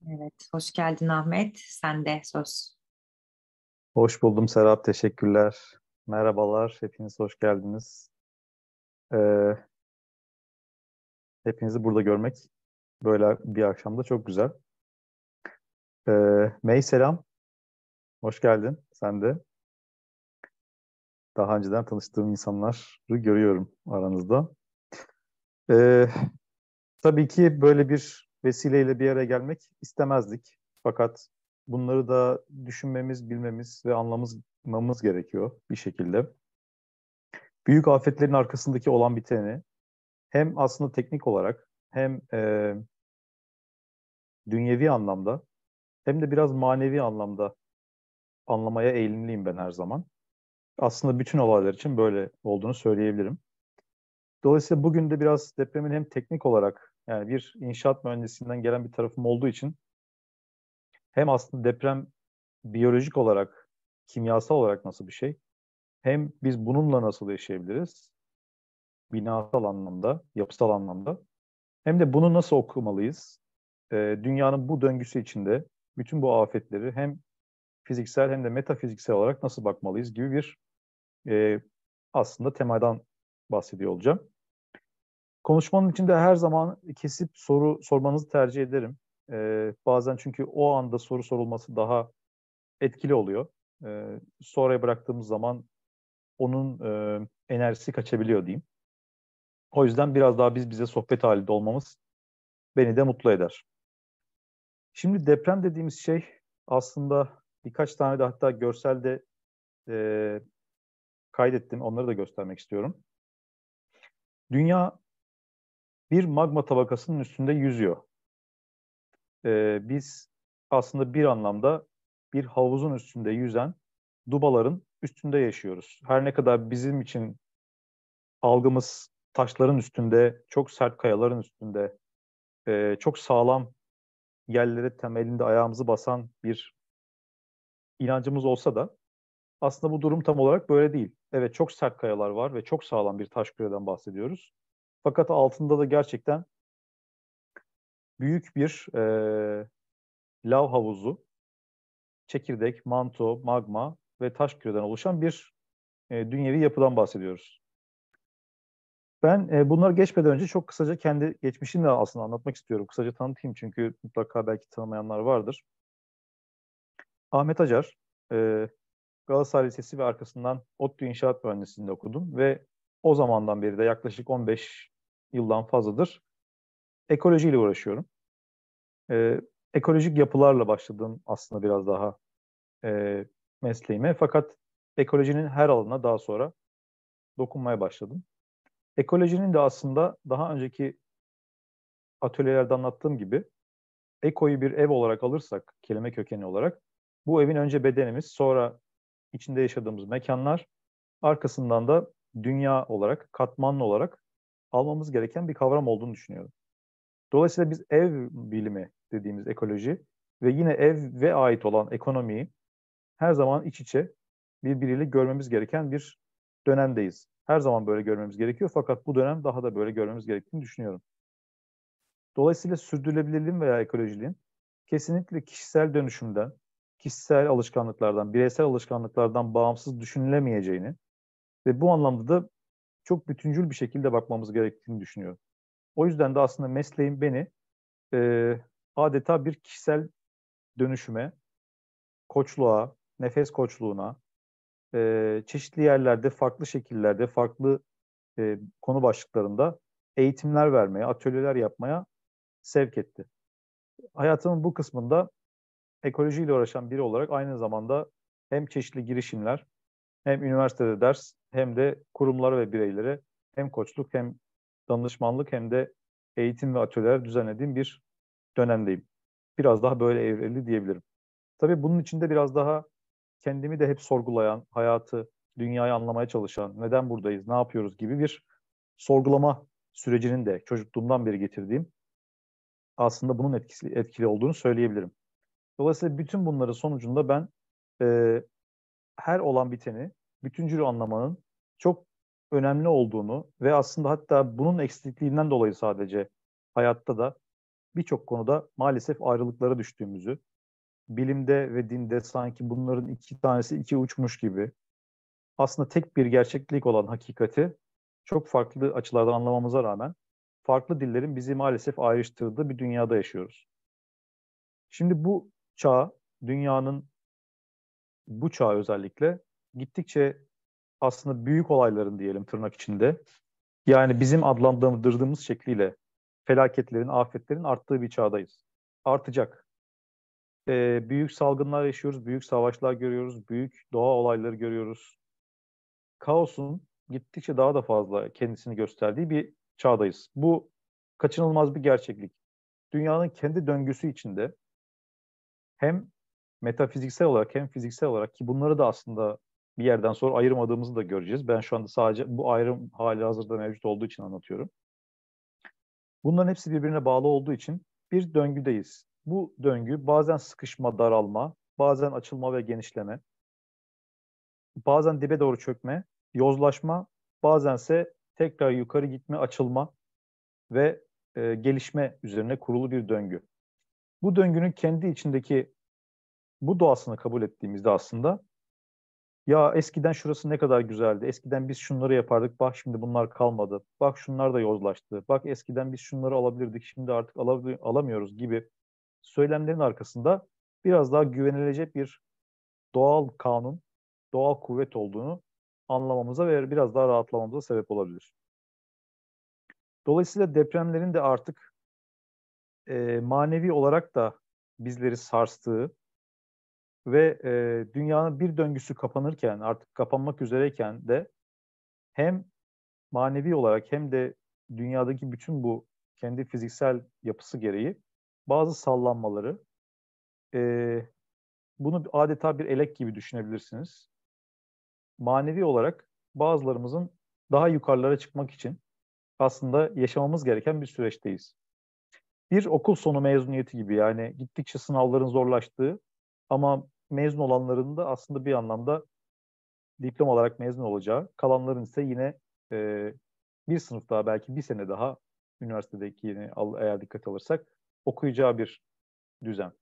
Evet, hoş geldin Ahmet. Sen de söz. Hoş buldum Serap, teşekkürler. Merhabalar, hepiniz hoş geldiniz. Ee, Hepinizi burada görmek böyle bir akşamda çok güzel. May selam, hoş geldin. Sen de daha önceden tanıştığım insanları görüyorum aranızda. Ee, tabii ki böyle bir vesileyle bir araya gelmek istemezdik. Fakat bunları da düşünmemiz, bilmemiz ve anlamamız gerekiyor bir şekilde. Büyük afetlerin arkasındaki olan biteni hem aslında teknik olarak hem dünyevi anlamda hem de biraz manevi anlamda anlamaya eğilimliyim ben her zaman. Aslında bütün olaylar için böyle olduğunu söyleyebilirim. Dolayısıyla bugün de biraz depremin hem teknik olarak yani bir inşaat mühendisliğinden gelen bir tarafım olduğu için hem aslında deprem biyolojik olarak, kimyasal olarak nasıl bir şey, hem biz bununla nasıl yaşayabiliriz, binasal anlamda, yapısal anlamda, hem de bunu nasıl okumalıyız, dünyanın bu döngüsü içinde bütün bu afetleri hem fiziksel hem de metafiziksel olarak nasıl bakmalıyız gibi bir e, aslında temadan bahsediyor olacağım. Konuşmanın içinde her zaman kesip soru sormanızı tercih ederim. Bazen çünkü o anda soru sorulması daha etkili oluyor. Sonraya bıraktığımız zaman onun enerjisi kaçabiliyor diyeyim. O yüzden biraz daha biz bize sohbet halinde olmamız beni de mutlu eder. Şimdi deprem dediğimiz şey aslında birkaç tane de hatta görselde e, kaydettim. Onları da göstermek istiyorum. Dünya bir magma tabakasının üstünde yüzüyor. Biz aslında bir anlamda bir havuzun üstünde yüzen dubaların üstünde yaşıyoruz. Her ne kadar bizim için algımız taşların üstünde, çok sert kayaların üstünde, çok sağlam yerlere temelinde ayağımızı basan bir inancımız olsa da aslında bu durum tam olarak böyle değil. Evet, çok sert kayalar var ve çok sağlam bir taş küreden bahsediyoruz. Fakat altında da gerçekten büyük bir lav havuzu, çekirdek, manto, magma ve taş küreden oluşan bir dünyevi yapıdan bahsediyoruz. Ben bunları geçmeden önce çok kısaca kendi geçmişimi de aslında anlatmak istiyorum. Kısaca tanıtayım çünkü mutlaka belki tanımayanlar vardır. Ahmet Acar, e, Galatasaray Lisesi ve arkasından ODTÜ İnşaat Mühendisliği'nde okudum ve o zamandan beri de yaklaşık 15 yıldan fazladır ekolojiyle uğraşıyorum. E, Ekolojik yapılarla başladım aslında biraz daha e, mesleğime. Fakat ekolojinin her alanına daha sonra dokunmaya başladım. Ekolojinin de aslında daha önceki atölyelerde anlattığım gibi ekoyu bir ev olarak alırsak, kelime kökeni olarak, bu evin önce bedenimiz, sonra içinde yaşadığımız mekanlar, arkasından da dünya olarak, katmanlı olarak almamız gereken bir kavram olduğunu düşünüyorum. Dolayısıyla biz ev bilimi dediğimiz ekoloji ve yine eve ait olan ekonomiyi her zaman iç içe birbiriyle görmemiz gereken bir dönemdeyiz. Her zaman böyle görmemiz gerekiyor fakat bu dönem daha da böyle görmemiz gerektiğini düşünüyorum. Dolayısıyla sürdürülebilirliğin veya ekolojiliğin kesinlikle kişisel dönüşümden, kişisel alışkanlıklardan, bireysel alışkanlıklardan bağımsız düşünülemeyeceğini ve bu anlamda da çok bütüncül bir şekilde bakmamız gerektiğini düşünüyorum. O yüzden de aslında mesleğim beni e, adeta bir kişisel dönüşüme, koçluğa, nefes koçluğuna, çeşitli yerlerde, farklı şekillerde, farklı konu başlıklarında eğitimler vermeye, atölyeler yapmaya sevk etti. Hayatımın bu kısmında ekolojiyle uğraşan biri olarak aynı zamanda hem çeşitli girişimler, hem üniversitede ders, hem de kurumlara ve bireylere hem koçluk hem danışmanlık hem de eğitim ve atölyeler düzenlediğim bir dönemdeyim. Biraz daha böyle evrildi diyebilirim. Tabii bunun içinde biraz daha kendimi de hep sorgulayan, hayatı, dünyayı anlamaya çalışan, neden buradayız, ne yapıyoruz gibi bir sorgulama sürecinin de çocukluğumdan beri getirdiğim aslında bunun etkili olduğunu söyleyebilirim. Dolayısıyla bütün bunların sonucunda ben e, her olan biteni bütüncül anlamanın çok önemli olduğunu ve aslında hatta bunun eksikliğinden dolayı sadece hayatta da birçok konuda maalesef ayrılıklara düştüğümüzü, bilimde ve dinde sanki bunların iki tanesi iki uçmuş gibi aslında tek bir gerçeklik olan hakikati çok farklı açılardan anlamamıza rağmen farklı dillerin bizi maalesef ayrıştırdığı bir dünyada yaşıyoruz. Şimdi bu çağ, dünyanın bu çağı özellikle gittikçe aslında büyük olayların diyelim tırnak içinde, yani bizim adlandırdığımız şekliyle felaketlerin, afetlerin arttığı bir çağdayız. Artacak. Büyük salgınlar yaşıyoruz, büyük savaşlar görüyoruz, büyük doğa olayları görüyoruz. Kaosun gittikçe daha da fazla kendisini gösterdiği bir çağdayız. Bu kaçınılmaz bir gerçeklik. Dünyanın kendi döngüsü içinde hem metafiziksel olarak hem fiziksel olarak, ki bunları da aslında bir yerden sonra ayırmadığımızı da göreceğiz. Ben şu anda sadece bu ayrım hali hazırda mevcut olduğu için anlatıyorum. Bunların hepsi birbirine bağlı olduğu için bir döngüdeyiz. Bu döngü bazen sıkışma, daralma, bazen açılma ve genişleme, bazen dibe doğru çökme, yozlaşma, bazense tekrar yukarı gitme, açılma ve gelişme üzerine kurulu bir döngü. Bu döngünün kendi içindeki bu doğasını kabul ettiğimizde aslında ya eskiden şurası ne kadar güzeldi, eskiden biz şunları yapardık, bak şimdi bunlar kalmadı, bak şunlar da yozlaştı, bak eskiden biz şunları alabilirdik, şimdi artık alamıyoruz gibi söylemlerin arkasında biraz daha güvenilecek bir doğal kanun, doğal kuvvet olduğunu anlamamıza ve biraz daha rahatlamamıza sebep olabilir. Dolayısıyla depremlerin de artık manevi olarak da bizleri sarstığı ve dünyanın bir döngüsü kapanırken, artık kapanmak üzereyken de hem manevi olarak hem de dünyadaki bütün bu kendi fiziksel yapısı gereği bazı sallanmaları, e, bunu adeta bir elek gibi düşünebilirsiniz. Manevi olarak bazılarımızın daha yukarılara çıkmak için aslında yaşamamız gereken bir süreçteyiz. Bir okul sonu mezuniyeti gibi, yani gittikçe sınavların zorlaştığı ama mezun olanların da aslında bir anlamda diploma olarak mezun olacağı, kalanların ise yine e, bir sınıf daha, belki bir sene daha üniversitedeki yine eğer dikkat alırsak okuyacağı bir düzen.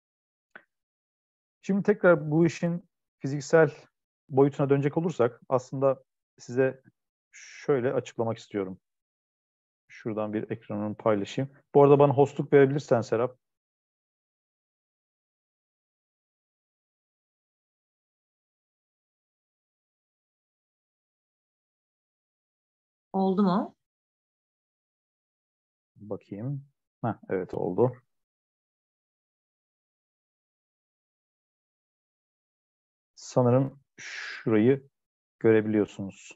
Şimdi tekrar bu işin fiziksel boyutuna dönecek olursak aslında size şöyle açıklamak istiyorum. Şuradan bir ekranımı paylaşayım. Bu arada bana hostluk verebilirsen Serap. Oldu mu? Bakayım. Heh, evet oldu. Sanırım şurayı görebiliyorsunuz.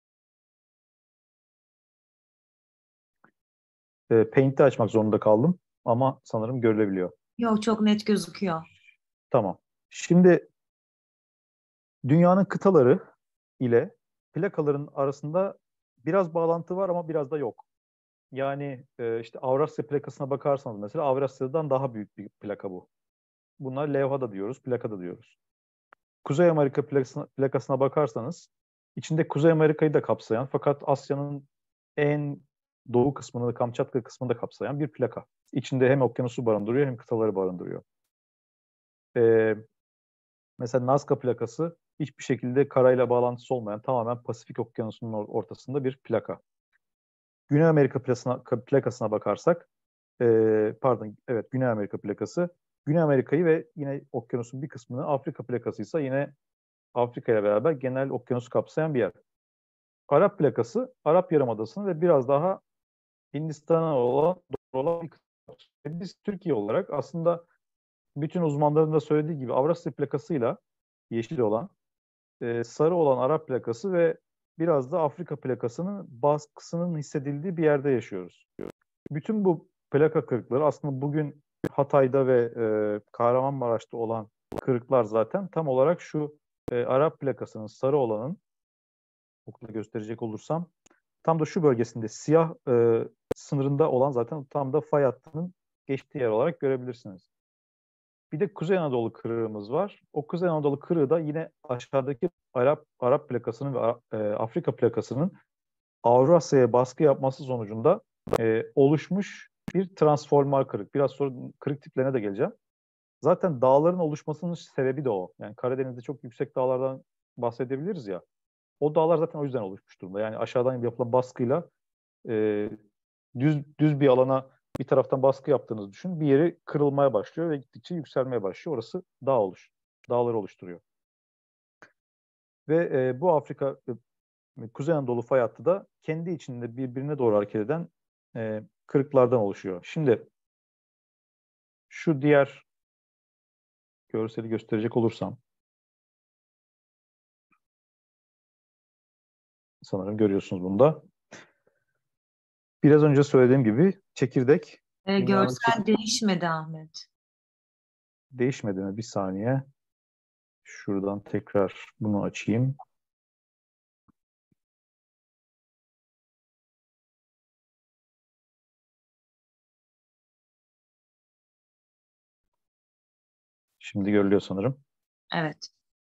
Paint'i açmak zorunda kaldım ama sanırım görülebiliyor. Yok, çok net gözüküyor. Tamam. Şimdi dünyanın kıtaları ile plakaların arasında biraz bağlantı var ama biraz da yok. Yani işte Avrasya plakasına bakarsanız mesela Avrasya'dan daha büyük bir plaka bu. Bunlar levha da diyoruz, plaka da diyoruz. Kuzey Amerika plakasına bakarsanız içinde Kuzey Amerika'yı da kapsayan fakat Asya'nın en doğu kısmını da, Kamçatka kısmını da kapsayan bir plaka. İçinde hem okyanusu barındırıyor hem kıtaları barındırıyor. Ee, Mesela Nazca plakası hiçbir şekilde karayla bağlantısı olmayan tamamen Pasifik Okyanusu'nun ortasında bir plaka. Güney Amerika plakasına bakarsak, pardon, evet, Güney Amerika plakası. Güney Amerika'yı ve yine okyanusun bir kısmını, Afrika plakası ise yine Afrika ile beraber genel okyanusu kapsayan bir yer. Arap plakası, Arap Yarımadası'nı ve biraz daha Hindistan'a olan bir kısmı. Biz Türkiye olarak aslında bütün uzmanların da söylediği gibi Avrasya plakasıyla yeşil olan, sarı olan Arap plakası ve biraz da Afrika plakasının baskısının hissedildiği bir yerde yaşıyoruz. Bütün bu plaka kırıkları aslında bugün Hatay'da ve Kahramanmaraş'ta olan kırıklar zaten tam olarak şu Arap plakasının sarı olanın, okula gösterecek olursam, tam da şu bölgesinde siyah sınırında olan zaten tam da fay hattının geçtiği yer olarak görebilirsiniz. Bir de Kuzey Anadolu kırığımız var. O Kuzey Anadolu kırığı da yine aşağıdaki Arap plakasının ve Afrika plakasının Avrasya'ya baskı yapması sonucunda oluşmuş bir transformer kırık. Biraz sonra kırık tiplerine de geleceğim. Zaten dağların oluşmasının sebebi de o. Yani Karadeniz'de çok yüksek dağlardan bahsedebiliriz ya. O dağlar zaten o yüzden oluşmuş durumda. Yani aşağıdan yapılan baskıyla e, düz bir alana bir taraftan baskı yaptığınızı düşün. Bir yeri kırılmaya başlıyor ve gittikçe yükselmeye başlıyor. Orası dağları oluşturuyor. Ve bu Afrika Kuzey Anadolu fay hattı da kendi içinde birbirine doğru hareket eden kırıklardan oluşuyor. Şimdi şu diğer görseli gösterecek olursam sanırım görüyorsunuz bunda. Biraz önce söylediğim gibi çekirdek dünyanın Görsel değişmedi Ahmet. değişmedi mi? Bir saniye. Şuradan tekrar bunu açayım. Şimdi görülüyor sanırım. Evet.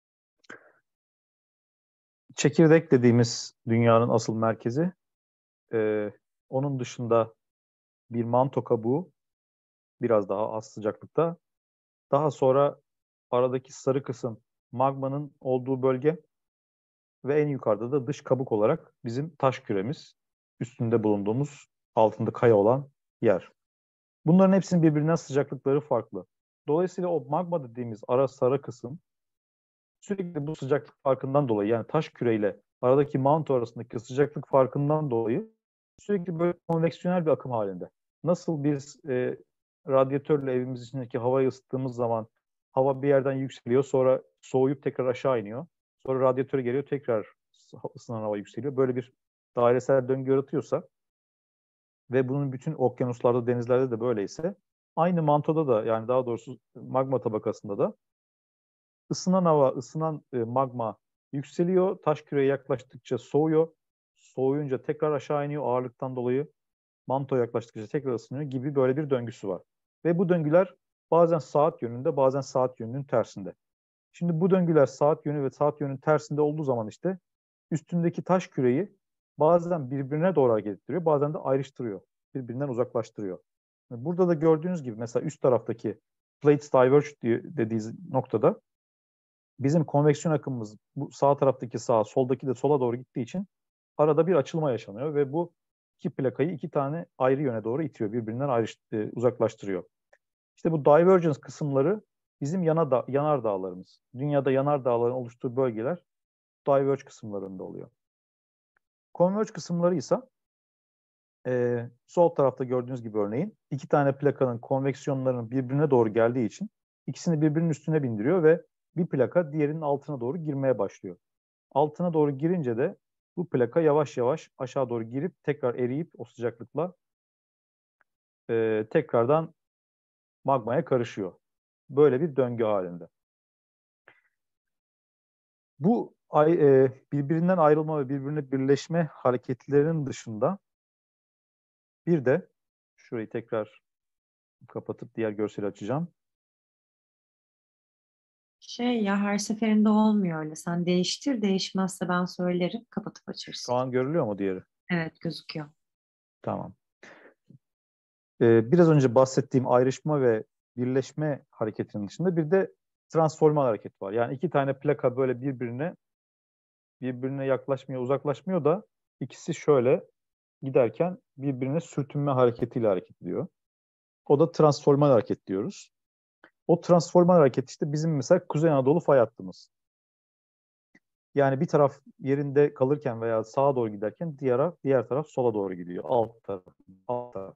Çekirdek dediğimiz dünyanın asıl merkezi. Onun dışında bir manto kabuğu biraz daha az sıcaklıkta. Daha sonra aradaki sarı kısım magmanın olduğu bölge ve en yukarıda da dış kabuk olarak bizim taş küremiz, üstünde bulunduğumuz altında kaya olan yer. Bunların hepsinin birbirinden sıcaklıkları farklı. Dolayısıyla o magma dediğimiz ara sarı kısım sürekli bu sıcaklık farkından dolayı, yani taş küreyle aradaki manto arasındaki sıcaklık farkından dolayı sürekli böyle konveksiyonel bir akım halinde. Nasıl biz radyatörle evimiz içindeki havayı ısıttığımız zaman hava bir yerden yükseliyor, sonra soğuyup tekrar aşağı iniyor. Sonra radyatöre geliyor, tekrar ısınan hava yükseliyor. Böyle bir dairesel döngü yaratıyorsa ve bunun bütün okyanuslarda, denizlerde de böyleyse, aynı mantoda da, yani daha doğrusu magma tabakasında da ısınan hava, ısınan magma yükseliyor. Taş küreye yaklaştıkça soğuyor. Soğuyunca tekrar aşağı iniyor ağırlıktan dolayı. Mantoya yaklaştıkça tekrar ısınıyor gibi böyle bir döngüsü var. Ve bu döngüler bazen saat yönünde, bazen saat yönünün tersinde. Şimdi bu döngüler saat yönü ve saat yönünün tersinde olduğu zaman işte üstündeki taş küreyi bazen birbirine doğru hareket ettiriyor, bazen de ayrıştırıyor. Birbirinden uzaklaştırıyor. Burada da gördüğünüz gibi mesela üst taraftaki plates diverge dediği noktada bizim konveksiyon akımımız bu sağ taraftaki sağa, soldaki de sola doğru gittiği için arada bir açılma yaşanıyor ve bu iki plakayı iki tane ayrı yöne doğru itiyor. Birbirinden uzaklaştırıyor. İşte bu divergence kısımları bizim yanar dağlarımız. Dünyada yanar dağların oluştuğu bölgeler diverge kısımlarında oluyor. Converge kısımları ise sol tarafta gördüğünüz gibi örneğin iki tane plakanın konveksiyonlarının birbirine doğru geldiği için ikisini birbirinin üstüne bindiriyor ve bir plaka diğerinin altına doğru girmeye başlıyor. Altına doğru girince de bu plaka yavaş yavaş aşağı doğru girip tekrar eriyip o sıcaklıkla tekrardan magmaya karışıyor. Böyle bir döngü halinde. Bu birbirinden ayrılma ve birbirine birleşme hareketlerinin dışında bir de şurayı tekrar kapatıp diğer görseli açacağım. Ya her seferinde olmuyor öyle. Sen değiştir, değişmezse ben söylerim, kapatıp Şu açırsın. an görülüyor mu diğeri? Evet, gözüküyor. Tamam. Biraz önce bahsettiğim ayrışma ve birleşme hareketinin dışında bir de transformal hareket var. Yani iki tane plaka böyle birbirine yaklaşmıyor, uzaklaşmıyor da ikisi şöyle giderken birbirine sürtünme hareketiyle hareket ediyor. O da transformal hareket diyoruz. O transformal hareket işte bizim mesela Kuzey Anadolu fay hattımız. Yani bir taraf yerinde kalırken veya sağa doğru giderken diğer taraf sola doğru gidiyor. Alt taraf. Alt taraf.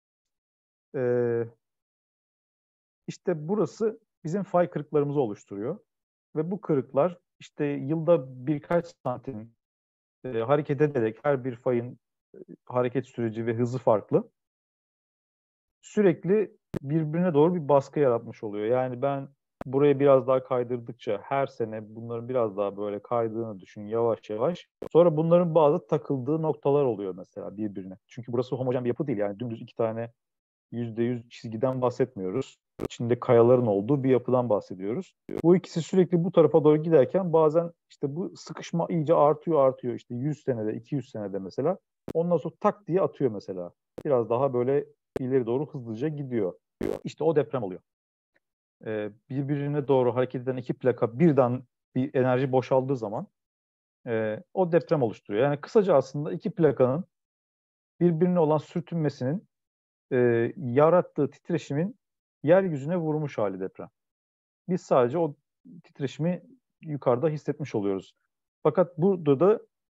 İşte burası bizim fay kırıklarımızı oluşturuyor. Ve bu kırıklar işte yılda birkaç santim hareket ederek, her bir fayın hareket süreci ve hızı farklı, sürekli birbirine doğru bir baskı yaratmış oluyor. Yani ben buraya biraz daha kaydırdıkça her sene bunların biraz daha böyle kaydığını düşün yavaş yavaş. Sonra bunların bazı takıldığı noktalar oluyor mesela birbirine. Çünkü burası homojen bir yapı değil. Yani dümdüz iki tane %100 çizgiden bahsetmiyoruz. İçinde kayaların olduğu bir yapıdan bahsediyoruz. Bu ikisi sürekli bu tarafa doğru giderken bazen işte bu sıkışma iyice artıyor. İşte 100 senede, 200 senede mesela. Ondan sonra tak diye atıyor mesela. Biraz daha böyle ileri doğru hızlıca gidiyor. İşte o deprem oluyor. Birbirine doğru hareket eden iki plaka birden bir enerji boşaldığı zaman o deprem oluşturuyor. Yani kısaca aslında iki plakanın birbirine olan sürtünmesinin yarattığı titreşimin yeryüzüne vurmuş hali deprem. Biz sadece o titreşimi yukarıda hissetmiş oluyoruz. Fakat burada da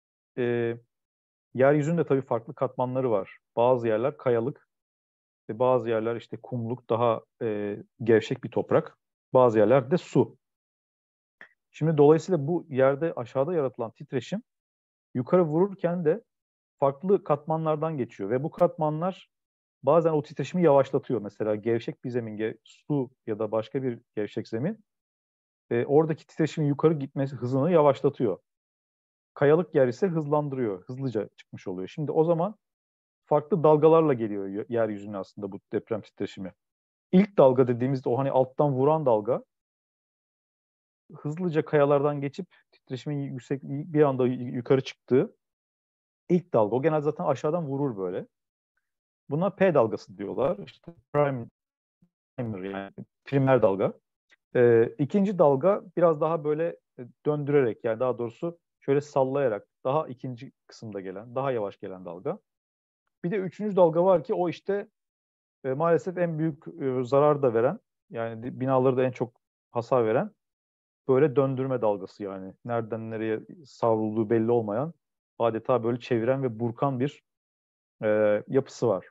yeryüzünde tabii farklı katmanları var. Bazı yerler kayalık ve bazı yerler işte kumluk, daha gevşek bir toprak. Bazı yerler de su. Şimdi dolayısıyla bu yerde aşağıda yaratılan titreşim yukarı vururken de farklı katmanlardan geçiyor ve bu katmanlar bazen o titreşimi yavaşlatıyor. Mesela gevşek bir zemin, su ya da başka bir gevşek zemin oradaki titreşimin yukarı gitmesi hızını yavaşlatıyor. Kayalık yer ise hızlandırıyor, hızlıca çıkmış oluyor. Şimdi o zaman farklı dalgalarla geliyor yeryüzüne aslında bu deprem titreşimi. İlk dalga dediğimizde o hani alttan vuran dalga hızlıca kayalardan geçip titreşimin yüksek bir anda yukarı çıktığı ilk dalga. O genelde zaten aşağıdan vurur böyle. Buna P dalgası diyorlar. İşte primer yani primer dalga. İkinci dalga biraz daha böyle döndürerek yani daha doğrusu şöyle sallayarak daha ikinci kısımda gelen, daha yavaş gelen dalga. Bir de üçüncü dalga var ki o işte maalesef en büyük zarar da veren yani binaları da en çok hasar veren böyle döndürme dalgası yani. Nereden nereye savrulduğu belli olmayan adeta böyle çeviren ve burkan bir yapısı var.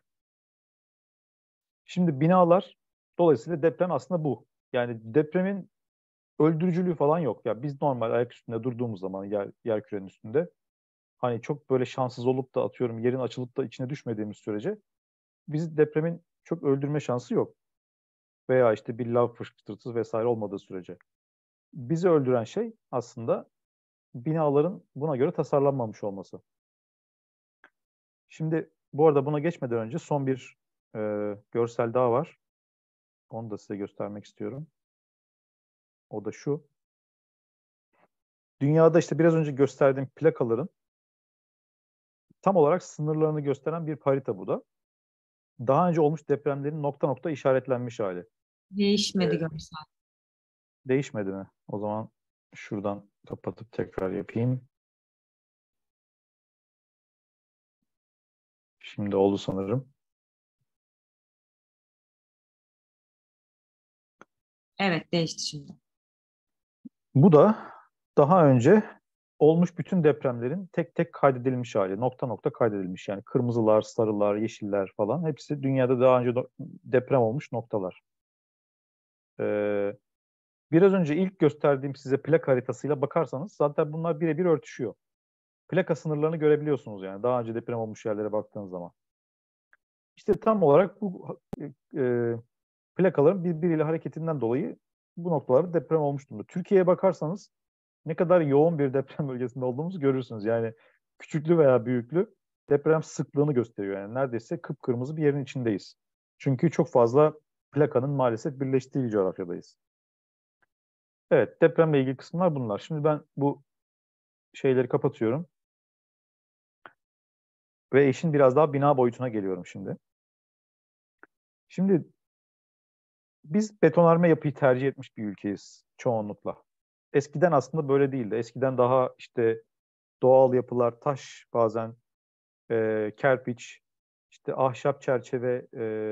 Şimdi binalar dolayısıyla deprem aslında bu. Yani depremin öldürücülüğü falan yok. Ya biz normal ayak üstünde durduğumuz zaman yer kürenin üstünde hani çok böyle şanssız olup da atıyorum yerin açılıp da içine düşmediğimiz sürece bizi depremin çok öldürme şansı yok. Veya işte bir lav fışkırtısı vesaire olmadığı sürece. Bizi öldüren şey aslında binaların buna göre tasarlanmamış olması. Şimdi bu arada buna geçmeden önce son bir görsel daha var. Onu da size göstermek istiyorum. O da şu. Dünyada işte biraz önce gösterdiğim plakaların tam olarak sınırlarını gösteren bir harita bu da. Daha önce olmuş depremlerin nokta nokta işaretlenmiş hali. Değişmedi Ee, görsel. Değişmedi mi? O zaman şuradan kapatıp tekrar yapayım. Şimdi oldu sanırım. Evet, değişti şimdi. Bu da daha önce olmuş bütün depremlerin tek tek kaydedilmiş hali. Nokta nokta kaydedilmiş. Yani kırmızılar, sarılar, yeşiller falan hepsi dünyada daha önce deprem olmuş noktalar. Ee, Biraz önce ilk gösterdiğim size plak haritasıyla bakarsanız zaten bunlar birebir örtüşüyor. Plaka sınırlarını görebiliyorsunuz yani daha önce deprem olmuş yerlere baktığınız zaman. İşte tam olarak bu plakaların birbiriyle hareketinden dolayı bu noktalarda deprem olmuş durumda. Türkiye'ye bakarsanız ne kadar yoğun bir deprem bölgesinde olduğumuzu görürsünüz. Yani küçüklü veya büyüklü deprem sıklığını gösteriyor. Yani neredeyse kıpkırmızı bir yerin içindeyiz. Çünkü çok fazla plakanın maalesef birleştiği bir coğrafyadayız. Evet, depremle ilgili kısımlar bunlar. Şimdi ben bu şeyleri kapatıyorum ve işin biraz daha bina boyutuna geliyorum şimdi. Şimdi biz betonarme yapıyı tercih etmiş bir ülkeyiz çoğunlukla. Eskiden aslında böyle değildi. Eskiden daha işte doğal yapılar, taş bazen, kerpiç, işte ahşap çerçeve,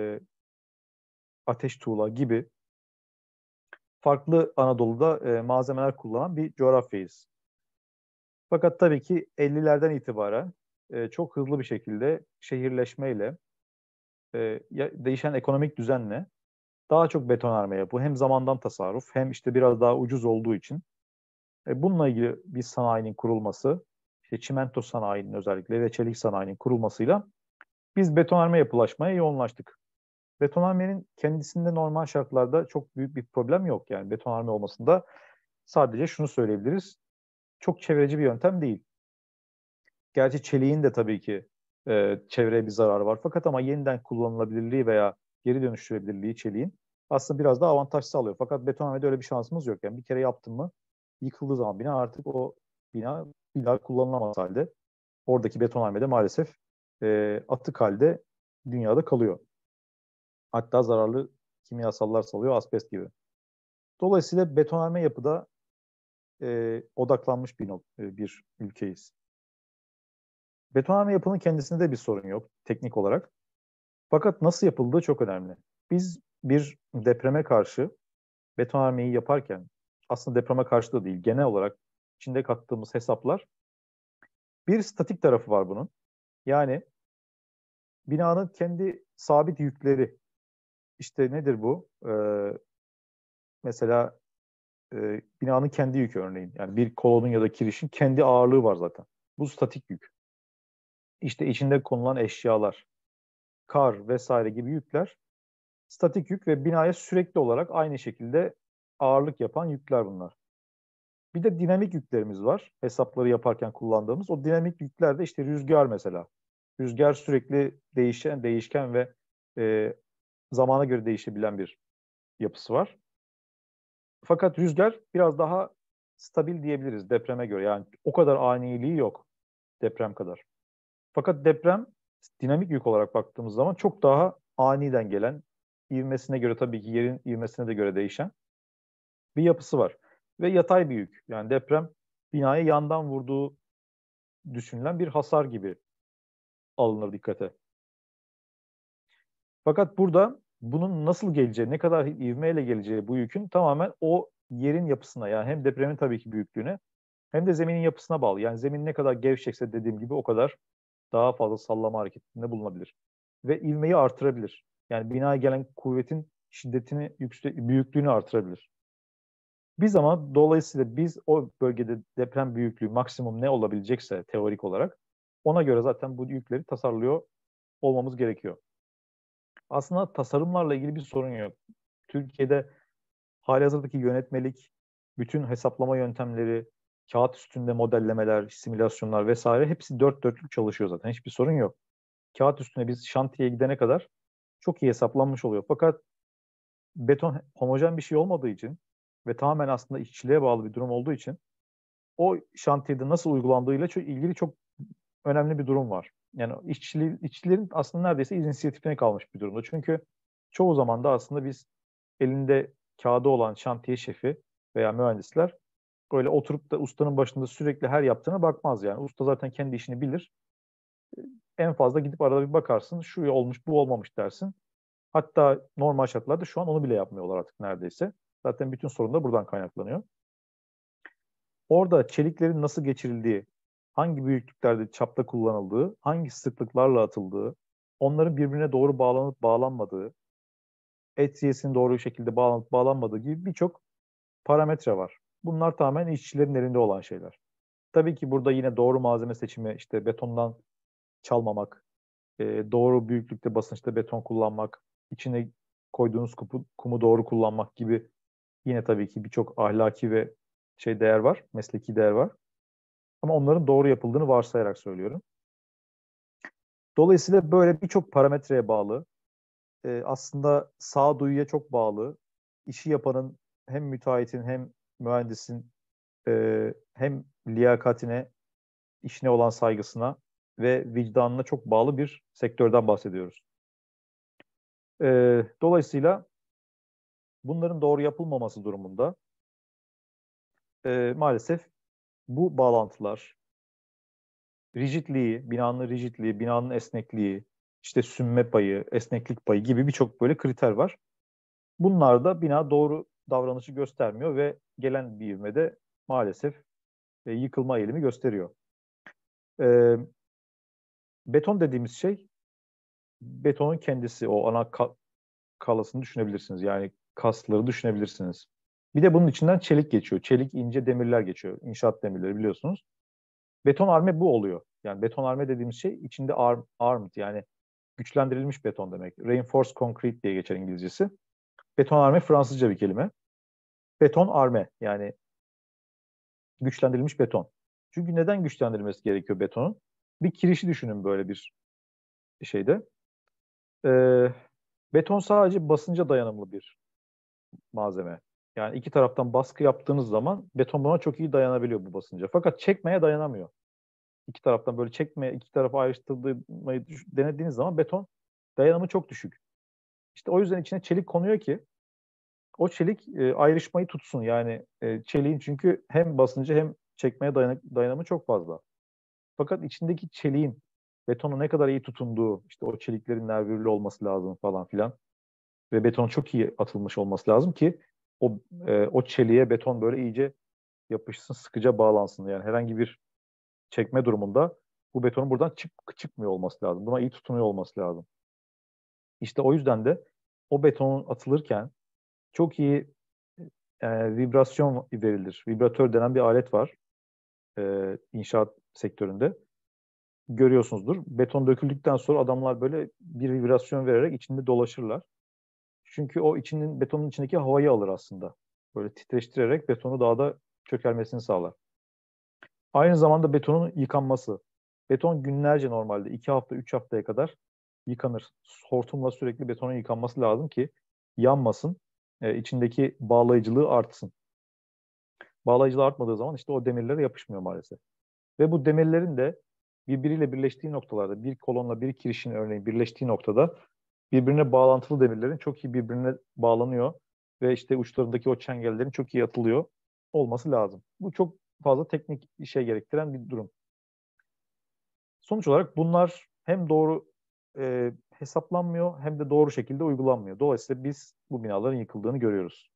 ateş tuğla gibi farklı Anadolu'da malzemeler kullanan bir coğrafyayız. Fakat tabii ki 50'lerden itibaren çok hızlı bir şekilde şehirleşmeyle, değişen ekonomik düzenle daha çok betonarme yapı hem zamandan tasarruf hem işte biraz daha ucuz olduğu için bununla ilgili bir sanayinin kurulması, işte çimento sanayinin özellikle ve çelik sanayinin kurulmasıyla biz betonarme yapılaşmaya yoğunlaştık. Betonarmenin kendisinde normal şartlarda çok büyük bir problem yok. Yani betonarme olmasında sadece şunu söyleyebiliriz. Çok çevreci bir yöntem değil. Gerçi çeliğin de tabii ki çevreye bir zararı var. Fakat ama yeniden kullanılabilirliği veya geri dönüştürülebilirliği çeliğin aslında biraz daha avantaj sağlıyor. Fakat betonarmede öyle bir şansımız yok. Yani bir kere yaptın mı yıkıldığı zaman bina artık o bina bir daha kullanılamaz halde. Oradaki betonarmede maalesef atık halde dünyada kalıyor. Hatta zararlı kimyasallar salıyor, asbest gibi. Dolayısıyla betonarme yapıda odaklanmış bir ülkeyiz. Betonarme yapının kendisinde de bir sorun yok teknik olarak. Fakat nasıl yapıldığı çok önemli. Biz bir depreme karşı betonarmeyi yaparken, aslında depreme karşı da değil, genel olarak içinde kattığımız hesaplar, bir statik tarafı var bunun. Yani binanın kendi sabit yükleri, işte nedir bu? Mesela binanın kendi yükü örneğin. Yani bir kolonun ya da kirişin kendi ağırlığı var zaten. Bu statik yük. İşte içinde konulan eşyalar, kar vesaire gibi yükler statik yük ve binaya sürekli olarak aynı şekilde ağırlık yapan yükler bunlar. Bir de dinamik yüklerimiz var. Hesapları yaparken kullandığımız. O dinamik yükler de işte rüzgar mesela. Rüzgar sürekli değişken ve e, zamana göre değişebilen bir yapısı var. Fakat rüzgar biraz daha stabil diyebiliriz depreme göre. Yani o kadar aniliği yok deprem kadar. Fakat deprem dinamik yük olarak baktığımız zaman çok daha aniden gelen, ivmesine göre tabii ki yerin ivmesine de göre değişen bir yapısı var. Ve yatay bir yük. Yani deprem binaya yandan vurduğu düşünülen bir hasar gibi alınır dikkate. Fakat burada bunun nasıl geleceği, ne kadar ivmeyle geleceği bu yükün tamamen o yerin yapısına, yani hem depremin tabii ki büyüklüğüne hem de zeminin yapısına bağlı. Yani zemin ne kadar gevşekse dediğim gibi o kadar daha fazla sallama hareketinde bulunabilir. Ve ivmeyi artırabilir. Yani binaya gelen kuvvetin şiddetini, büyüklüğünü artırabilir. Biz ama dolayısıyla biz o bölgede deprem büyüklüğü maksimum ne olabilecekse teorik olarak ona göre zaten bu yükleri tasarlıyor olmamız gerekiyor. Aslında tasarımlarla ilgili bir sorun yok. Türkiye'de halihazırdaki yönetmelik, bütün hesaplama yöntemleri, kağıt üstünde modellemeler, simülasyonlar vesaire hepsi dört dörtlük çalışıyor zaten. Hiçbir sorun yok. Kağıt üstüne biz şantiyeye gidene kadar çok iyi hesaplanmış oluyor. Fakat beton homojen bir şey olmadığı için ve tamamen aslında işçiliğe bağlı bir durum olduğu için o şantiyede nasıl uygulandığıyla çok ilgili çok önemli bir durum var. Yani işçilerin aslında neredeyse inisiyatifine kalmış bir durumda. Çünkü çoğu zaman da aslında biz elinde kağıdı olan şantiye şefi veya mühendisler böyle oturup da ustanın başında sürekli her yaptığına bakmaz yani. Usta zaten kendi işini bilir. En fazla gidip arada bir bakarsın, şu olmuş, bu olmamış dersin. Hatta normal şartlarda şu an onu bile yapmıyorlar artık neredeyse. Zaten bütün sorun da buradan kaynaklanıyor. Orada çeliklerin nasıl geçirildiği, hangi büyüklüklerde çapta kullanıldığı, hangi sıklıklarla atıldığı, onların birbirine doğru bağlanıp bağlanmadığı, etriyesinin doğru şekilde bağlanıp bağlanmadığı gibi birçok parametre var. Bunlar tamamen işçilerin elinde olan şeyler. Tabii ki burada yine doğru malzeme seçimi, işte betondan çalmamak, doğru büyüklükte basınçta beton kullanmak, içine koyduğunuz kumu doğru kullanmak gibi yine tabii ki birçok ahlaki ve değer var, mesleki değer var. Ama onların doğru yapıldığını varsayarak söylüyorum. Dolayısıyla böyle birçok parametreye bağlı, aslında sağduyuya çok bağlı, işi yapanın hem müteahhitin hem mühendisin hem liyakatine, işine olan saygısına ve vicdanına çok bağlı bir sektörden bahsediyoruz. Dolayısıyla bunların doğru yapılmaması durumunda maalesef bu bağlantılar, binanın rigidliği, binanın esnekliği, işte sünme payı, esneklik payı gibi birçok böyle kriter var. Bunlar da bina doğru davranışı göstermiyor ve gelen bir ivmede maalesef yıkılma eğilimi gösteriyor. E, Beton dediğimiz şey, betonun kendisi, o ana kalasını düşünebilirsiniz. Yani kasları düşünebilirsiniz. Bir de bunun içinden çelik geçiyor. Çelik, ince demirler geçiyor. İnşaat demirleri biliyorsunuz. Betonarme bu oluyor. Yani betonarme dediğimiz şey içinde armed, yani güçlendirilmiş beton demek. Reinforced concrete diye geçer İngilizcesi. Betonarme Fransızca bir kelime. Beton arme, yani güçlendirilmiş beton. Çünkü neden güçlendirilmesi gerekiyor betonun? Bir kirişi düşünün böyle bir şeyde. Ee, Beton sadece basınca dayanımlı bir malzeme. Yani iki taraftan baskı yaptığınız zaman beton buna çok iyi dayanabiliyor bu basınca. Fakat çekmeye dayanamıyor. İki taraftan böyle çekmeye, iki tarafı ayrıştırmayı denediğiniz zaman beton dayanımı çok düşük. İşte o yüzden içine çelik konuyor ki o çelik ayrışmayı tutsun. Yani çeliğin çünkü hem basıncı hem çekmeye dayanımı çok fazla. Fakat içindeki çeliğin betona ne kadar iyi tutunduğu, işte o çeliklerin nervürlü olması lazım falan filan ve beton çok iyi atılmış olması lazım ki o çeliğe beton böyle iyice yapışsın, sıkıca bağlansın. Yani herhangi bir çekme durumunda bu betonun buradan çıkmıyor olması lazım. Buna iyi tutunuyor olması lazım. İşte o yüzden de o betonun atılırken çok iyi vibrasyon verilir. Vibratör denen bir alet var inşaat sektöründe. Görüyorsunuzdur. Beton döküldükten sonra adamlar böyle bir vibrasyon vererek içinde dolaşırlar. Çünkü o betonun içindeki havayı alır aslında. Böyle titreştirerek betonu daha da çökelmesini sağlar. Aynı zamanda betonun yıkanması. Beton günlerce normalde 2 hafta 3 haftaya kadar yıkanır. Hortumla sürekli betonun yıkanması lazım ki yanmasın. İçindeki bağlayıcılığı artsın. Bağlayıcılığı artmadığı zaman işte o demirlere yapışmıyor maalesef. Ve bu demirlerin de birbiriyle birleştiği noktalarda, bir kolonla bir kirişin örneğin birleştiği noktada birbirine bağlantılı demirlerin çok iyi birbirine bağlanıyor ve işte uçlarındaki o çengellerin çok iyi atılıyor olması lazım. Bu çok fazla teknik işe gerektiren bir durum. Sonuç olarak bunlar hem doğru hesaplanmıyor hem de doğru şekilde uygulanmıyor. Dolayısıyla biz bu binaların yıkıldığını görüyoruz.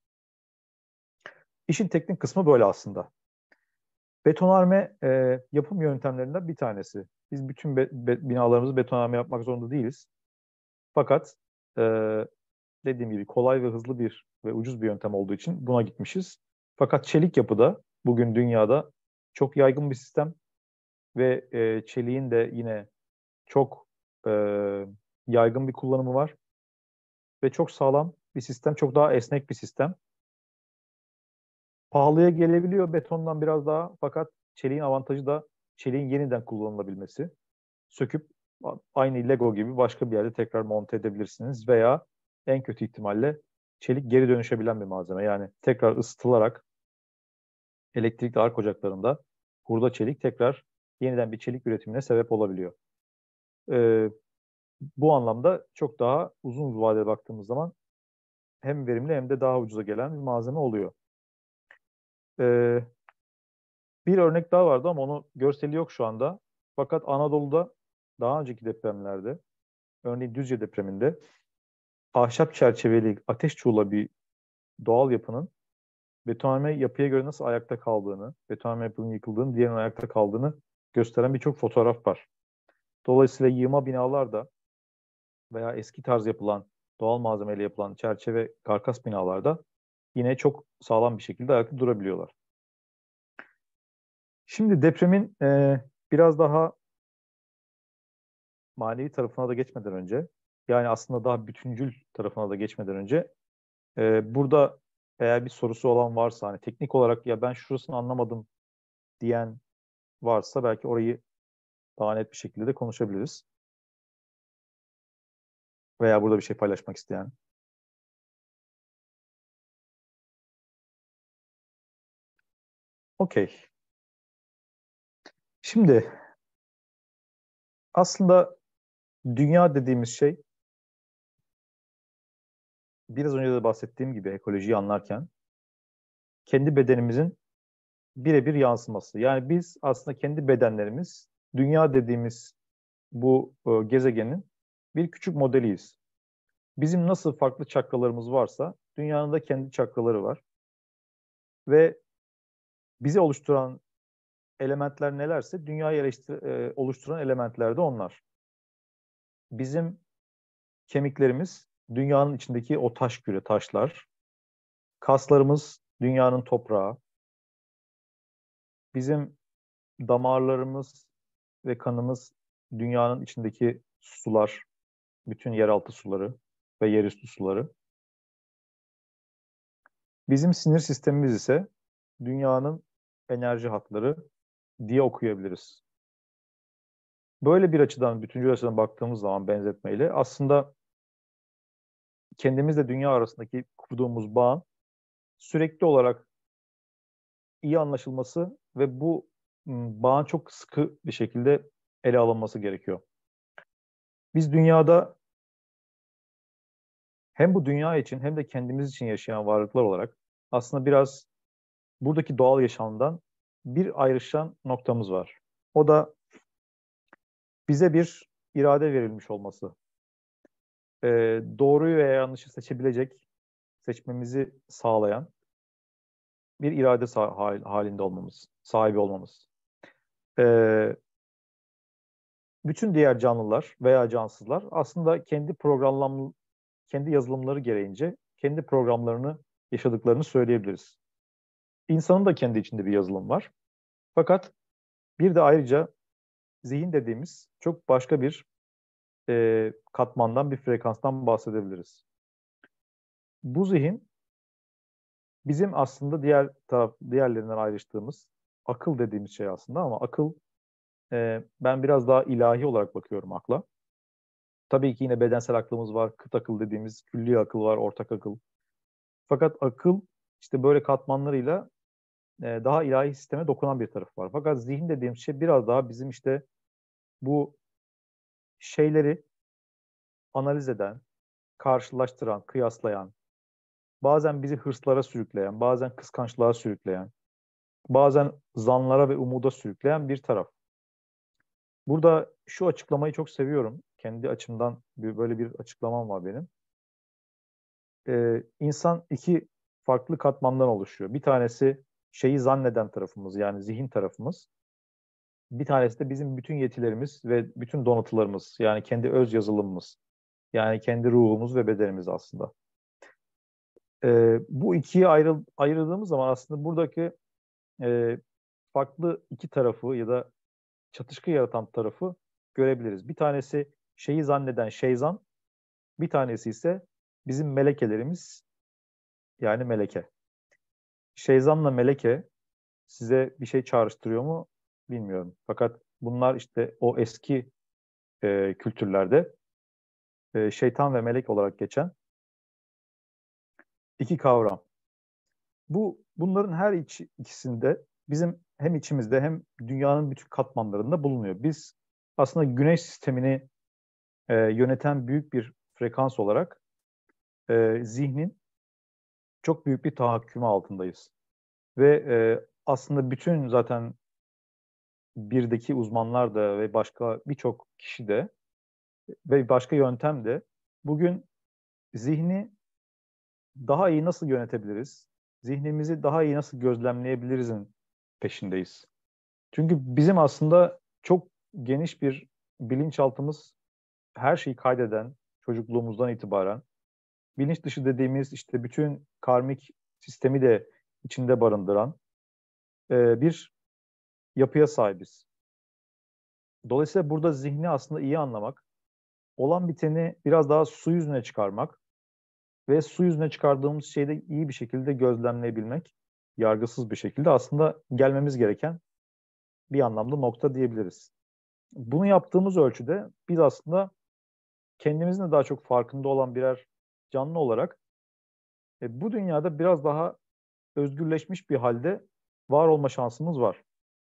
İşin teknik kısmı böyle aslında. Betonarme yapım yöntemlerinden bir tanesi. Biz bütün binalarımızı betonarme yapmak zorunda değiliz. Fakat e, dediğim gibi kolay ve hızlı ve ucuz bir yöntem olduğu için buna gitmişiz. Fakat çelik yapıda bugün dünyada çok yaygın bir sistem ve çeliğin de yine çok e, yaygın bir kullanımı var ve çok sağlam bir sistem, çok daha esnek bir sistem. Pahalıya gelebiliyor betondan biraz daha fakat çeliğin avantajı da çeliğin yeniden kullanılabilmesi. Söküp aynı Lego gibi başka bir yerde tekrar monte edebilirsiniz veya en kötü ihtimalle çelik geri dönüşebilen bir malzeme. Yani tekrar ısıtılarak elektrikli ark ocaklarında hurda çelik tekrar yeniden bir çelik üretimine sebep olabiliyor. Ee, Bu anlamda çok daha uzun vadede baktığımız zaman hem verimli hem de daha ucuza gelen bir malzeme oluyor. Ee, Bir örnek daha vardı ama onun görseli yok şu anda. Fakat Anadolu'da daha önceki depremlerde, örneğin Düzce depreminde ahşap çerçeveli ateş çuğula bir doğal yapının betonarme yapıya göre nasıl ayakta kaldığını, betonarme yapının yıkıldığını, diğerinin ayakta kaldığını gösteren birçok fotoğraf var. Dolayısıyla yığma binalarda veya eski tarz yapılan, doğal malzemeyle yapılan çerçeve karkas binalarda yine çok sağlam bir şekilde ayakta durabiliyorlar. Şimdi depremin biraz daha manevi tarafına da geçmeden önce, yani aslında daha bütüncül tarafına da geçmeden önce burada eğer bir sorusu olan varsa hani teknik olarak ya ben şurasını anlamadım diyen varsa belki orayı daha net bir şekilde de konuşabiliriz. Veya burada bir şey paylaşmak isteyen. Okey. Şimdi aslında dünya dediğimiz şey biraz önce de bahsettiğim gibi ekolojiyi anlarken kendi bedenimizin birebir yansıması. Yani biz aslında kendi bedenlerimiz dünya dediğimiz bu gezegenin bir küçük modeliyiz. Bizim nasıl farklı çakralarımız varsa dünyanın da kendi çakraları var. Ve bizi oluşturan elementler nelerse dünyayı oluşturan elementler de onlar. Bizim kemiklerimiz dünyanın içindeki o taş küre, taşlar. Kaslarımız dünyanın toprağı. Bizim damarlarımız ve kanımız dünyanın içindeki sular, bütün yeraltı suları ve yerüstü suları. Bizim sinir sistemimiz ise dünyanın enerji hatları diye okuyabiliriz. Böyle bir açıdan, bütüncül açıdan baktığımız zaman benzetmeyle aslında kendimizle dünya arasındaki kurduğumuz bağın sürekli olarak iyi anlaşılması ve bu bağın çok sıkı bir şekilde ele alınması gerekiyor. Biz dünyada hem bu dünya için hem de kendimiz için yaşayan varlıklar olarak aslında biraz buradaki doğal yaşamdan bir ayrışan noktamız var. O da bize bir irade verilmiş olması. Doğruyu veya yanlışı seçmemizi sağlayan bir irade halinde olmamız, sahibi olmamız. Bütün diğer canlılar veya cansızlar aslında kendi yazılımları gereğince kendi programlarını yaşadıklarını söyleyebiliriz. İnsanın da kendi içinde bir yazılım var. Fakat bir de ayrıca zihin dediğimiz çok başka bir katmandan, bir frekanstan bahsedebiliriz. Bu zihin bizim aslında diğerlerinden ayrıştığımız akıl dediğimiz şey aslında, ama akıl, ben biraz daha ilahi olarak bakıyorum akla. Tabii ki yine bedensel aklımız var, kıt akıl dediğimiz külli akıl var, ortak akıl. Fakat akıl işte böyle katmanlarıyla daha ilahi sisteme dokunan bir taraf var. Fakat zihin dediğimiz şey biraz daha bizim işte bu şeyleri analiz eden, karşılaştıran, kıyaslayan, bazen bizi hırslara sürükleyen, bazen kıskançlığa sürükleyen, bazen zanlara ve umuda sürükleyen bir taraf. Burada şu açıklamayı çok seviyorum. Kendi açımdan böyle bir açıklamam var benim. İnsan iki farklı katmandan oluşuyor. Bir tanesi şeyi zanneden tarafımız, yani zihin tarafımız. Bir tanesi de bizim bütün yetilerimiz ve bütün donatılarımız, yani kendi öz yazılımımız, yani kendi ruhumuz ve bedenimiz aslında. Bu ikiye ayırdığımız zaman aslında buradaki e, farklı iki tarafı ya da çatışkı yaratan tarafı görebiliriz. Bir tanesi şeyi zanneden şeyzan, bir tanesi ise bizim melekelerimiz, yani meleke. Şeyzanla meleke size bir şey çağrıştırıyor mu bilmiyorum. Fakat bunlar işte o eski kültürlerde şeytan ve melek olarak geçen iki kavram. Bunların her ikisinde bizim hem içimizde hem dünyanın bütün katmanlarında bulunuyor. Biz aslında güneş sistemini yöneten büyük bir frekans olarak zihnin çok büyük bir tahakkümü altındayız. Ve aslında bütün zaten birdeki uzmanlar da ve başka birçok kişi de ve başka yöntem de bugün zihni daha iyi nasıl yönetebiliriz? Zihnimizi daha iyi nasıl gözlemleyebilirizin peşindeyiz. Çünkü bizim aslında çok geniş bir bilinçaltımız, her şeyi kaydeden çocukluğumuzdan itibaren, bilinç dışı dediğimiz işte bütün karmik sistemi de içinde barındıran bir yapıya sahibiz. Dolayısıyla burada zihni aslında iyi anlamak, olan biteni biraz daha su yüzüne çıkarmak ve su yüzüne çıkardığımız şeyi de iyi bir şekilde gözlemleyebilmek, yargısız bir şekilde aslında gelmemiz gereken bir anlamda nokta diyebiliriz. Bunu yaptığımız ölçüde biz aslında kendimizin de daha çok farkında olan birer canlı olarak bu dünyada biraz daha özgürleşmiş bir halde var olma şansımız var.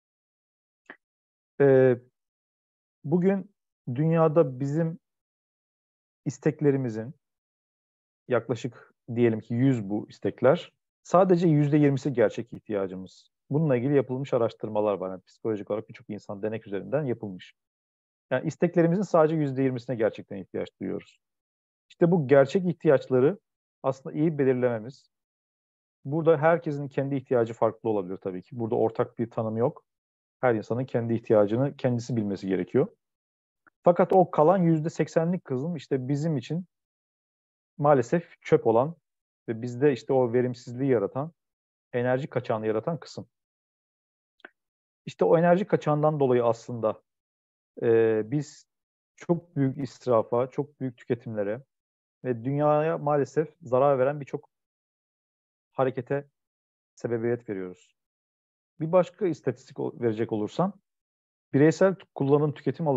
E, Bugün dünyada bizim isteklerimizin yaklaşık diyelim ki 100 bu istekler. Sadece %20'si gerçek ihtiyacımız. Bununla ilgili yapılmış araştırmalar var. Yani psikolojik olarak birçok insan denek üzerinden yapılmış. Yani isteklerimizin sadece %20'sine gerçekten ihtiyaç duyuyoruz. İşte bu gerçek ihtiyaçları aslında iyi belirlememiz. Burada herkesin kendi ihtiyacı farklı olabilir tabii ki. Burada ortak bir tanım yok. Her insanın kendi ihtiyacını kendisi bilmesi gerekiyor. Fakat o kalan %80'lik kısım işte bizim için maalesef çöp olan ve bizde işte o verimsizliği yaratan, enerji kaçağını yaratan kısım. İşte o enerji kaçağından dolayı aslında biz çok büyük israfa, çok büyük tüketimlere ve dünyaya maalesef zarar veren birçok harekete sebebiyet veriyoruz. Bir başka istatistik verecek olursam, bireysel kullanım tüketim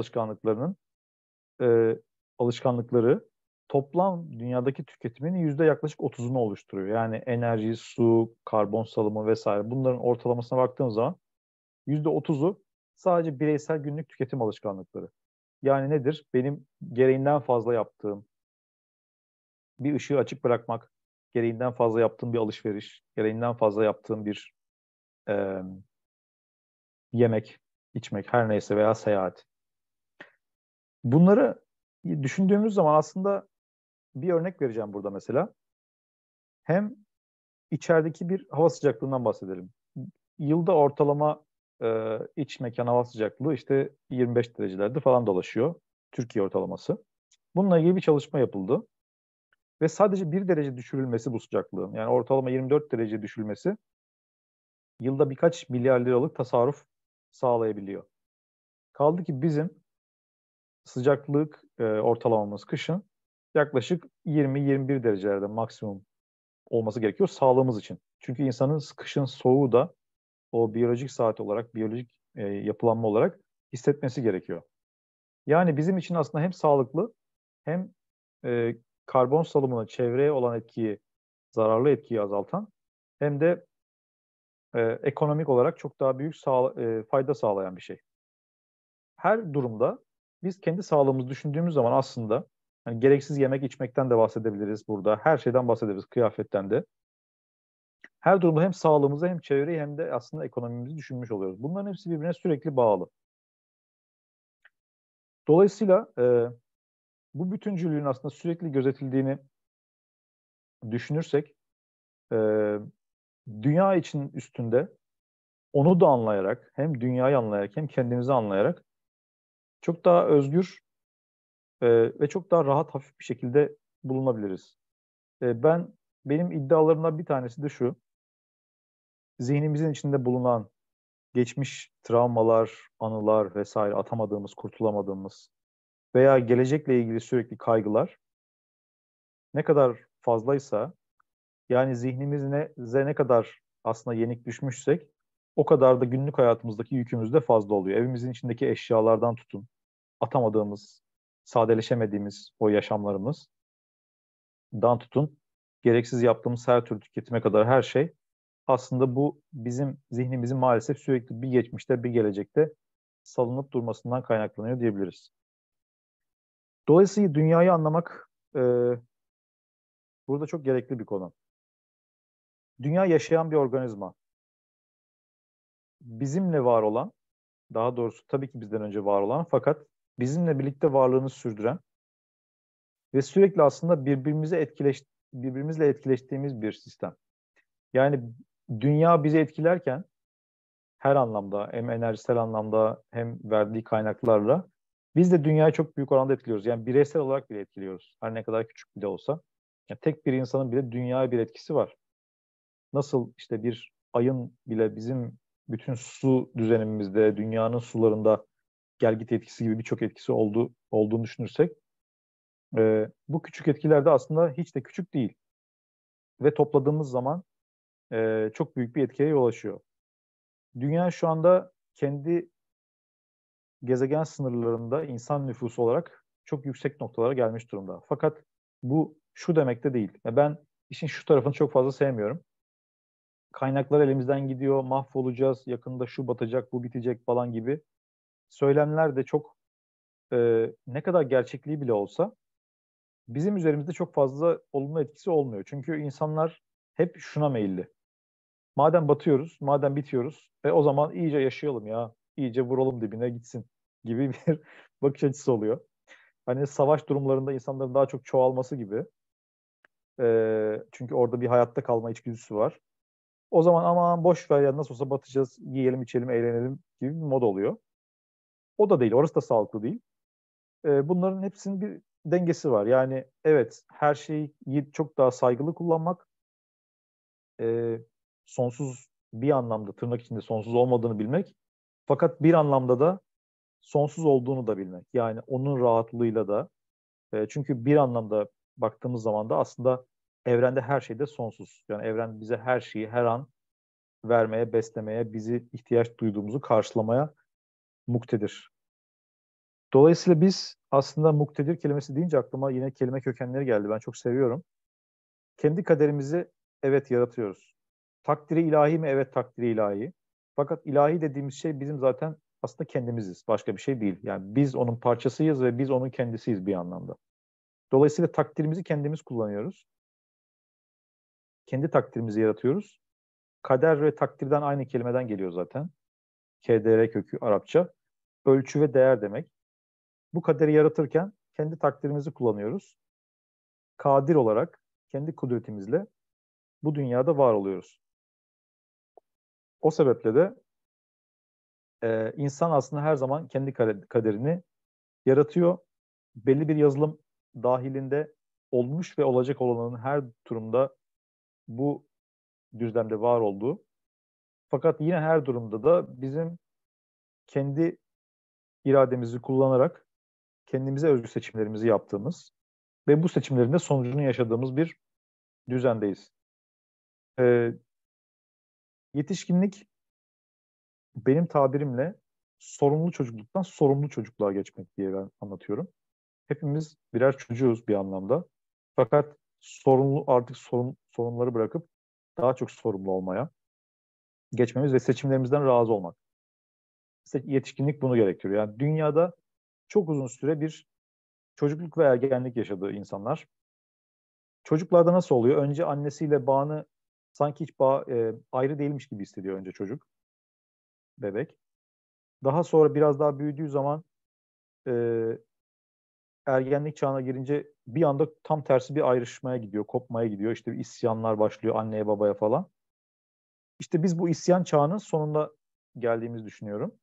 e, alışkanlıkları toplam dünyadaki tüketimin yaklaşık 30'unu oluşturuyor. Yani enerji, su, karbon salımı vesaire, bunların ortalamasına baktığımız zaman %30'u sadece bireysel günlük tüketim alışkanlıkları. Yani nedir? Benim gereğinden fazla yaptığım, bir ışığı açık bırakmak, gereğinden fazla yaptığın bir alışveriş, gereğinden fazla yaptığın bir e, yemek, içmek her neyse veya seyahat. Bunları düşündüğümüz zaman aslında bir örnek vereceğim burada mesela. Hem içerideki bir hava sıcaklığından bahsedelim. Yılda ortalama iç mekan hava sıcaklığı işte 25 derecelerde falan dolaşıyor. Türkiye ortalaması. Bununla ilgili bir çalışma yapıldı. Ve sadece 1 derece düşürülmesi bu sıcaklığın, yani ortalama 24 derece düşürülmesi yılda birkaç milyar liralık tasarruf sağlayabiliyor. Kaldı ki bizim sıcaklık ortalamamız kışın yaklaşık 20-21 derecelerde maksimum olması gerekiyor sağlığımız için. Çünkü insanın kışın soğuğu da o biyolojik saat olarak, biyolojik yapılanma olarak hissetmesi gerekiyor. Yani bizim için aslında hem sağlıklı hem e, karbon salımını, çevreye olan etkiyi, zararlı etkiyi azaltan hem de ekonomik olarak çok daha büyük fayda sağlayan bir şey. Her durumda biz kendi sağlığımızı düşündüğümüz zaman aslında hani gereksiz yemek içmekten de bahsedebiliriz burada. Her şeyden bahsedebiliriz, kıyafetten de. Her durumda hem sağlığımızı hem çevreyi hem de aslında ekonomimizi düşünmüş oluyoruz. Bunların hepsi birbirine sürekli bağlı. Dolayısıyla bu bütüncülüğün aslında sürekli gözetildiğini düşünürsek e, dünya için üstünde onu da anlayarak hem dünyayı anlayarak hem kendimizi anlayarak çok daha özgür ve çok daha rahat, hafif bir şekilde bulunabiliriz. Benim iddialarımdan bir tanesi de şu: zihnimizin içinde bulunan geçmiş travmalar, anılar vesaire atamadığımız, kurtulamadığımız veya gelecekle ilgili sürekli kaygılar ne kadar fazlaysa, yani zihnimize ne kadar aslında yenik düşmüşsek o kadar da günlük hayatımızdaki yükümüz de fazla oluyor. Evimizin içindeki eşyalardan tutun, atamadığımız, sadeleşemediğimiz o yaşamlarımızdan tutun, gereksiz yaptığımız her türlü tüketime kadar her şey aslında bu bizim zihnimizin maalesef sürekli bir geçmişte bir gelecekte salınıp durmasından kaynaklanıyor diyebiliriz. Dolayısıyla dünyayı anlamak burada çok gerekli bir konu. Dünya yaşayan bir organizma. Bizimle var olan, daha doğrusu tabii ki bizden önce var olan fakat bizimle birlikte varlığını sürdüren ve sürekli aslında birbirimizle etkileştiğimiz bir sistem. Yani dünya bizi etkilerken her anlamda, hem enerjisel anlamda hem verdiği kaynaklarla biz de dünyayı çok büyük oranda etkiliyoruz. Yani bireysel olarak bile etkiliyoruz. Her ne kadar küçük bile olsa. Yani tek bir insanın bile dünyaya bir etkisi var. Nasıl işte bir ayın bile bizim bütün su düzenimizde, dünyanın sularında gelgit etkisi gibi birçok etkisi olduğunu düşünürsek, bu küçük etkiler de aslında hiç de küçük değil. Ve topladığımız zaman çok büyük bir etkiye yol açıyor. Dünya şu anda kendi gezegen sınırlarında insan nüfusu olarak çok yüksek noktalara gelmiş durumda. Fakat bu şu demek de değil. Ben işin şu tarafını çok fazla sevmiyorum. Kaynaklar elimizden gidiyor, mahvolacağız, yakında şu batacak, bu bitecek falan gibi söylemler de çok ne kadar gerçekliği bile olsa bizim üzerimizde çok fazla olumlu etkisi olmuyor. Çünkü insanlar hep şuna meyilli. Madem batıyoruz, madem bitiyoruz, o zaman iyice yaşayalım ya, iyice vuralım dibine gitsin gibi bir bakış açısı oluyor. Hani savaş durumlarında insanların daha çok çoğalması gibi. Çünkü orada bir hayatta kalma içgüdüsü var. O zaman aman boş ver ya, nasıl olsa batacağız, yiyelim içelim eğlenelim gibi bir mod oluyor. O da değil, orası da sağlıklı değil. Bunların hepsinin bir dengesi var. Yani evet, her şeyi çok daha saygılı kullanmak, e, sonsuz bir anlamda tırnak içinde sonsuz olmadığını bilmek, fakat bir anlamda da sonsuz olduğunu da bilmek. Yani onun rahatlığıyla da, çünkü bir anlamda baktığımız zaman da aslında evrende her şey de sonsuz. Yani evren bize her şeyi her an vermeye, beslemeye, bizi ihtiyaç duyduğumuzu karşılamaya muktedir. Dolayısıyla biz aslında muktedir kelimesi deyince aklıma yine kelime kökenleri geldi. Ben çok seviyorum. Kendi kaderimizi evet yaratıyoruz. Takdiri ilahi mi? Evet, takdiri ilahi. Fakat ilahi dediğimiz şey bizim zaten aslında kendimiziz. Başka bir şey değil. Yani biz onun parçasıyız ve biz onun kendisiyiz bir anlamda. Dolayısıyla takdirimizi kendimiz kullanıyoruz. Kendi takdirimizi yaratıyoruz. Kader ve takdirden aynı kelimeden geliyor zaten. KDR kökü Arapça. Ölçü ve değer demek. Bu kaderi yaratırken kendi takdirimizi kullanıyoruz. Kadir olarak kendi kudretimizle bu dünyada var oluyoruz. O sebeple de insan aslında her zaman kendi kaderini yaratıyor. Belli bir yazılım dahilinde olmuş ve olacak olanın her durumda bu düzlemde var olduğu. Fakat yine her durumda da bizim kendi irademizi kullanarak kendimize özgü seçimlerimizi yaptığımız ve bu seçimlerin de sonucunu yaşadığımız bir düzendeyiz. Ee, Yetişkinlik benim tabirimle sorumlu çocukluktan sorumlu çocukluğa geçmek diye ben anlatıyorum. Hepimiz birer çocuğuz bir anlamda. Fakat artık sorunları bırakıp daha çok sorumlu olmaya geçmemiz ve seçimlerimizden razı olmak. Yetişkinlik bunu gerektiriyor. Yani dünyada çok uzun süre bir çocukluk ve ergenlik yaşadığı insanlar. Çocuklarda nasıl oluyor? Önce annesiyle bağını sanki hiç ayrı değilmiş gibi hissediyor önce çocuk, bebek. Daha sonra biraz daha büyüdüğü zaman e, ergenlik çağına girince bir anda tam tersi bir ayrışmaya gidiyor, kopmaya gidiyor. İşte isyanlar başlıyor anneye babaya falan. İşte biz bu isyan çağının sonunda geldiğimizi düşünüyorum.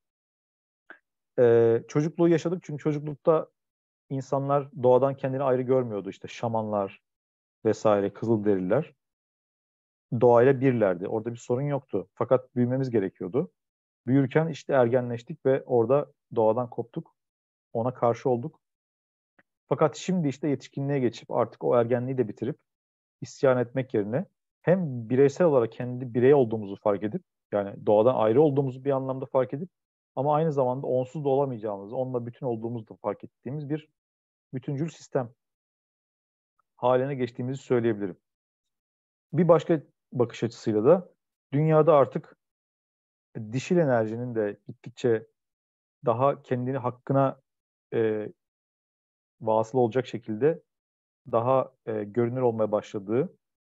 Çocukluğu yaşadık çünkü çocuklukta insanlar doğadan kendini ayrı görmüyordu. İşte şamanlar vesaire, Kızılderililer doğayla birlerdi. Orada bir sorun yoktu. Fakat büyümemiz gerekiyordu. Büyürken işte ergenleştik ve orada doğadan koptuk. Ona karşı olduk. Fakat şimdi işte yetişkinliğe geçip artık o ergenliği de bitirip isyan etmek yerine hem bireysel olarak kendi birey olduğumuzu fark edip yani doğadan ayrı olduğumuzu bir anlamda fark edip ama aynı zamanda onsuz da olamayacağımızı, onunla bütün olduğumuzu da fark ettiğimiz bir bütüncül sistem haline geçtiğimizi söyleyebilirim. Bir başka bakış açısıyla da dünyada artık dişil enerjinin de gittikçe daha kendini hakkına e, vasıl olacak şekilde daha görünür olmaya başladığı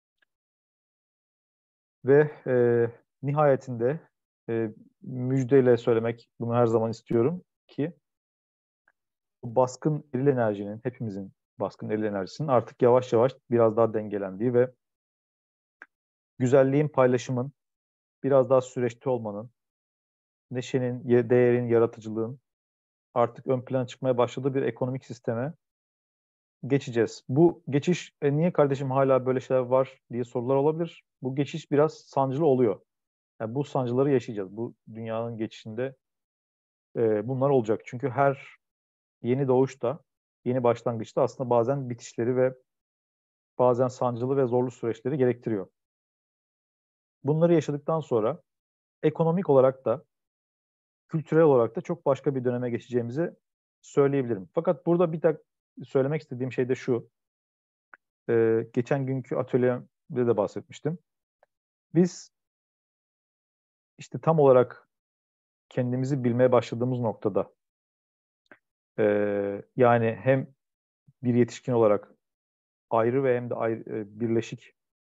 ve nihayetinde müjdeyle söylemek bunu her zaman istiyorum ki bu baskın eril enerjinin, hepimizin baskın eril enerjisinin artık yavaş yavaş biraz daha dengelendiği ve güzelliğin, paylaşımın, biraz daha süreçte olmanın, neşenin, değerin, yaratıcılığın artık ön plana çıkmaya başladığı bir ekonomik sisteme geçeceğiz. Bu geçiş niye kardeşim hala böyle şeyler var diye sorular olabilir. Bu geçiş biraz sancılı oluyor. Yani bu sancıları yaşayacağız. Bu dünyanın geçişinde bunlar olacak. Çünkü her yeni doğuşta, yeni başlangıçta aslında bazen bitişleri ve bazen sancılı ve zorlu süreçleri gerektiriyor. Bunları yaşadıktan sonra ekonomik olarak da, kültürel olarak da çok başka bir döneme geçeceğimizi söyleyebilirim. Fakat burada bir tek söylemek istediğim şey de şu. Geçen günkü atölyemde de bahsetmiştim. Biz işte tam olarak kendimizi bilmeye başladığımız noktada yani hem bir yetişkin olarak ayrı ve hem de birleşik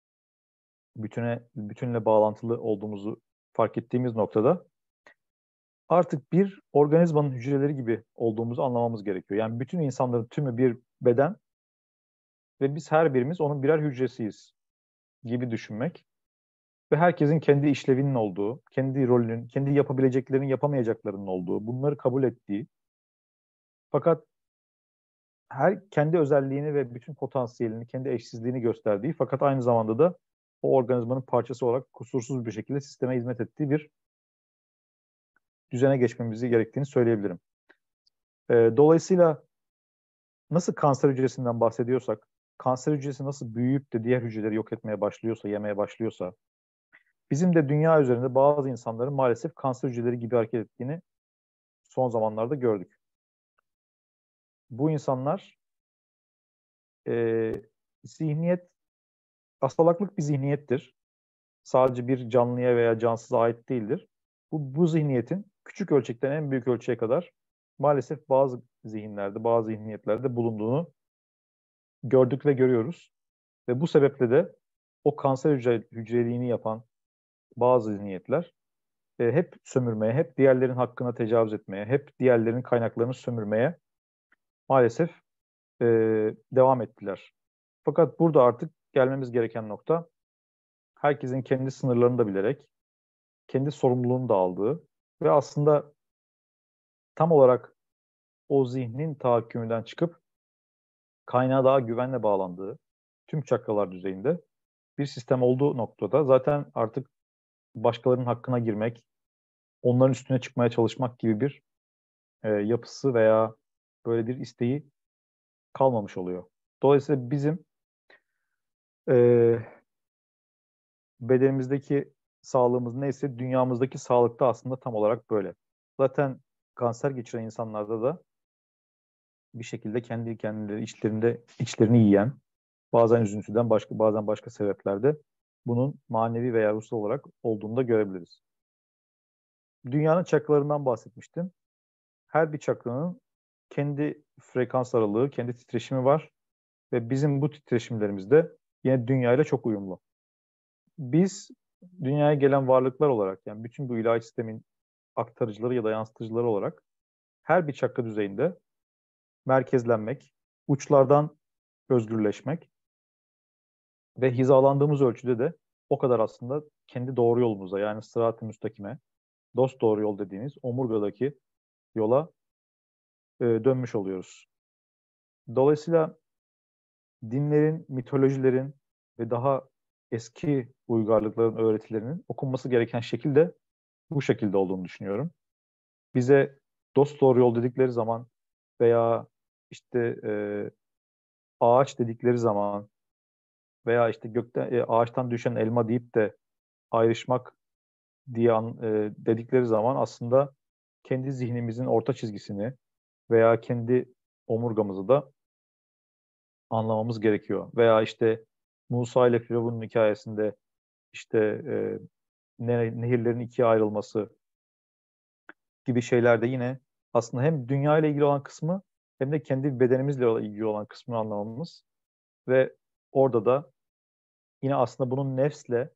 bütünle bağlantılı olduğumuzu fark ettiğimiz noktada artık bir organizmanın hücreleri gibi olduğumuzu anlamamız gerekiyor. Yani bütün insanların tümü bir beden ve biz her birimiz onun birer hücresiyiz gibi düşünmek ve herkesin kendi işlevinin olduğu, kendi rolünün, kendi yapabileceklerinin, yapamayacaklarının olduğu, bunları kabul ettiği fakat her kendi özelliğini ve bütün potansiyelini, kendi eşsizliğini gösterdiği fakat aynı zamanda da o organizmanın parçası olarak kusursuz bir şekilde sisteme hizmet ettiği bir düzene geçmemizi gerektiğini söyleyebilirim. Dolayısıyla nasıl kanser hücresinden bahsediyorsak, kanser hücresi nasıl büyüyüp de diğer hücreleri yok etmeye başlıyorsa, yemeye başlıyorsa, bizim de dünya üzerinde bazı insanların maalesef kanser hücreleri gibi hareket ettiğini son zamanlarda gördük. Bu insanlar zihniyet, hastalıklı bir zihniyettir. Sadece bir canlıya veya cansıza ait değildir. Bu zihniyetin küçük ölçekten en büyük ölçeğe kadar maalesef bazı zihinlerde, bazı zihniyetlerde bulunduğunu gördük ve görüyoruz. Ve bu sebeple de o kanser hücreliğini yapan bazı zihniyetler hep sömürmeye, hep diğerlerin hakkına tecavüz etmeye, hep diğerlerin kaynaklarını sömürmeye maalesef e, devam ettiler. Fakat burada artık gelmemiz gereken nokta, herkesin kendi sınırlarını da bilerek, kendi sorumluluğunu da aldığı ve aslında tam olarak o zihnin tahakkümünden çıkıp kaynağa daha güvenle bağlandığı tüm çakralar düzeyinde bir sistem olduğu noktada zaten artık başkalarının hakkına girmek, onların üstüne çıkmaya çalışmak gibi bir yapısı veya böyle bir isteği kalmamış oluyor. Dolayısıyla bizim e, bedenimizdeki sağlığımız neyse dünyamızdaki sağlık da aslında tam olarak böyle. Zaten kanser geçiren insanlarda da bir şekilde kendi kendileri içlerini yiyen, bazen üzüntüden bazen başka sebeplerde bunun manevi veya ruhsal olarak olduğunu da görebiliriz. Dünyanın çakralarından bahsetmiştim. Her bir çakranın kendi frekans aralığı, kendi titreşimi var ve bizim bu titreşimlerimiz de yine dünya ile çok uyumlu. Biz dünyaya gelen varlıklar olarak, yani bütün bu ilahi sistemin aktarıcıları ya da yansıtıcıları olarak her bir çakra düzeyinde merkezlenmek, uçlardan özgürleşmek ve hizalandığımız ölçüde de o kadar aslında kendi doğru yolumuza, yani sırat-ı müstakime, dost doğru yol dediğimiz omurgadaki yola dönmüş oluyoruz. Dolayısıyla dinlerin, mitolojilerin ve daha eski uygarlıkların öğretilerinin okunması gereken şekil de bu şekilde olduğunu düşünüyorum. Bize dost doğru yol dedikleri zaman veya işte ağaç dedikleri zaman veya işte gökten ağaçtan düşen elma deyip de ayrışmak diye dedikleri zaman aslında kendi zihnimizin orta çizgisini veya kendi omurgamızı da anlamamız gerekiyor. Veya işte Musa ile Firavun'un hikayesinde işte nehirlerin ikiye ayrılması gibi şeylerde yine aslında hem dünya ile ilgili olan kısmı hem de kendi bedenimizle ilgili olan kısmını anlamamız ve orada da yine aslında bunun nefsle,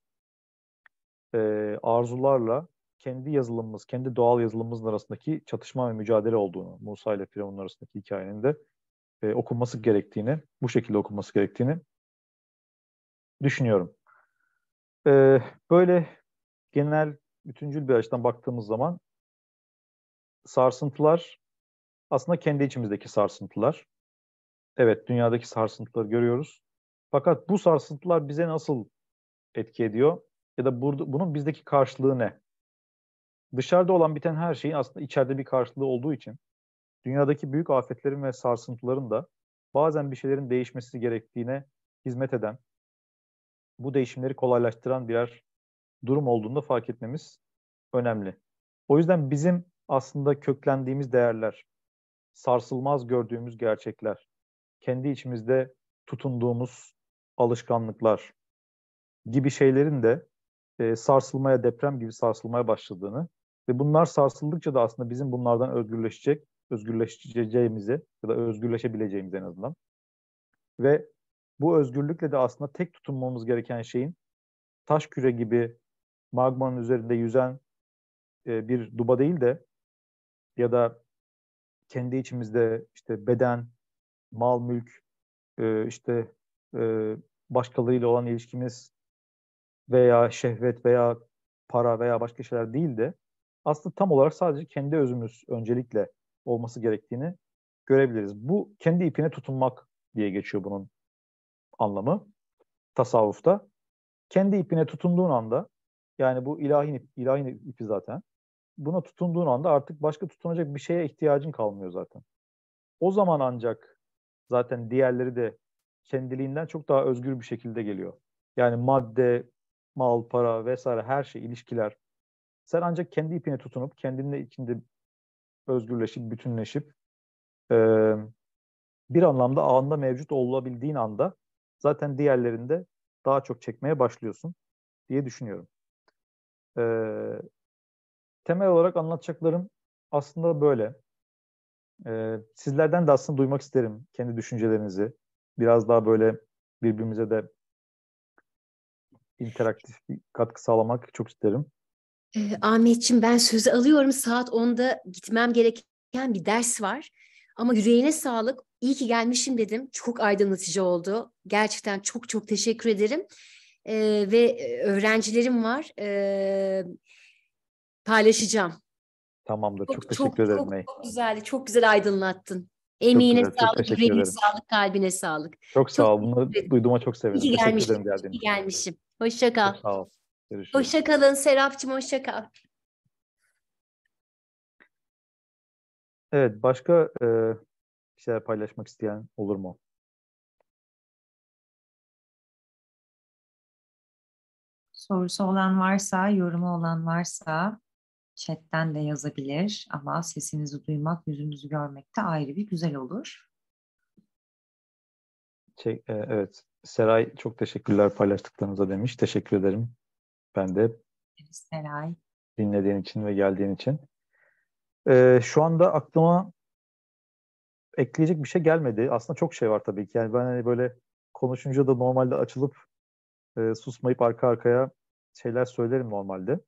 arzularla kendi yazılımımız, kendi doğal yazılımımızın arasındaki çatışma ve mücadele olduğunu, Musa ile Firavun arasındaki hikayenin de okunması gerektiğini, bu şekilde okunması gerektiğini düşünüyorum. E, Böyle genel, bütüncül bir açıdan baktığımız zaman sarsıntılar aslında kendi içimizdeki sarsıntılar. Evet, dünyadaki sarsıntıları görüyoruz. Fakat bu sarsıntılar bize nasıl etki ediyor? Ya da bunun bizdeki karşılığı ne? Dışarıda olan biten her şeyin aslında içeride bir karşılığı olduğu için dünyadaki büyük afetlerin ve sarsıntıların da bazen bir şeylerin değişmesi gerektiğine hizmet eden, bu değişimleri kolaylaştıran birer durum olduğunu da fark etmemiz önemli. O yüzden bizim aslında köklendiğimiz değerler, sarsılmaz gördüğümüz gerçekler, kendi içimizde tutunduğumuz alışkanlıklar gibi şeylerin de sarsılmaya, deprem gibi sarsılmaya başladığını ve bunlar sarsıldıkça da aslında bizim bunlardan özgürleşeceğimizi ya da özgürleşebileceğimizi en azından ve bu özgürlükle de aslında tek tutunmamız gereken şeyin taş küre gibi magmanın üzerinde yüzen bir duba değil de ya da kendi içimizde işte beden, mal, mülk, işte e, başkalarıyla olan ilişkimiz veya şehvet veya para veya başka şeyler değil de aslında tam olarak sadece kendi özümüz öncelikle olması gerektiğini görebiliriz. Bu kendi ipine tutunmak diye geçiyor bunun anlamı tasavvufta. Kendi ipine tutunduğun anda, yani bu ilahi ipi zaten. Buna tutunduğun anda artık başka tutunacak bir şeye ihtiyacın kalmıyor zaten. O zaman ancak zaten diğerleri de kendiliğinden çok daha özgür bir şekilde geliyor. Yani madde, mal, para vesaire her şey, ilişkiler. Sen ancak kendi ipine tutunup, kendinle içinde özgürleşip, bütünleşip, e, bir anlamda anında mevcut olabildiğin anda zaten diğerlerinde daha çok çekmeye başlıyorsun diye düşünüyorum. E, Temel olarak anlatacaklarım aslında böyle. Sizlerden de aslında duymak isterim kendi düşüncelerinizi. biraz daha böyle birbirimize de interaktif bir katkı sağlamak çok isterim. Ahmetciğim, ben sözü alıyorum. Saat 10'da gitmem gereken bir ders var. Ama yüreğine sağlık. İyi ki gelmişim dedim. Çok aydınlatıcı oldu. Gerçekten çok çok teşekkür ederim. Ve öğrencilerim var. Paylaşacağım. Tamamdır. Çok Çok teşekkür çok ederim çok May. çok güzeldi. Çok güzel aydınlattın. Çok Emeğine güzel. Çok sağlık, teşekkür yüreğine ederim. sağlık, kalbine sağlık. Çok Çok sağ ol. teşekkür Bunları ederim. duyduğuma çok İyi sevindim. ki Teşekkür gelmişim. ederim İyi geldiğin ki için. gelmişim. Hoşça Çok kal. sağ ol. Görüşürüz. Hoşça kalın Serapcığım, hoşça kal. Evet, başka bir şeyler paylaşmak isteyen olur mu? Sorusu olan varsa, yorumu olan varsa chatten de yazabilir ama sesinizi duymak, yüzünüzü görmek de ayrı bir güzel olur. Evet, Seray çok teşekkürler paylaştıklarınıza demiş. Teşekkür ederim. Ben de Seray. dinlediğin için ve geldiğin için. Şu anda aklıma ekleyecek bir şey gelmedi. Aslında çok şey var tabii ki. Yani ben hani böyle konuşunca da normalde açılıp susmayıp arka arkaya şeyler söylerim normalde.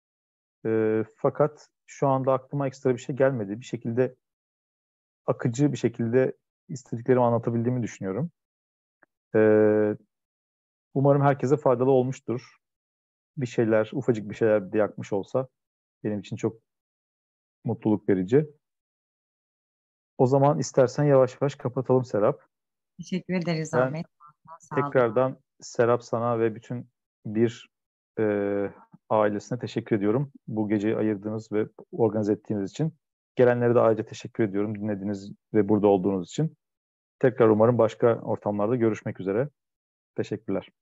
Fakat şu anda aklıma ekstra bir şey gelmedi. Bir şekilde akıcı bir şekilde istediklerimi anlatabildiğimi düşünüyorum. Ee, Umarım herkese faydalı olmuştur. Bir şeyler, ufacık bir şeyler de yakmış olsa benim için çok mutluluk verici. O zaman istersen yavaş yavaş kapatalım Serap. Teşekkür ederiz Ben Ahmet. Ağzına sağlık. tekrardan Serap sana ve bütün bir e, ailesine teşekkür ediyorum. Bu geceyi ayırdığınız ve organize ettiğiniz için. Gelenlere de ayrıca teşekkür ediyorum dinlediğiniz ve burada olduğunuz için. Tekrar umarım başka ortamlarda görüşmek üzere. Teşekkürler.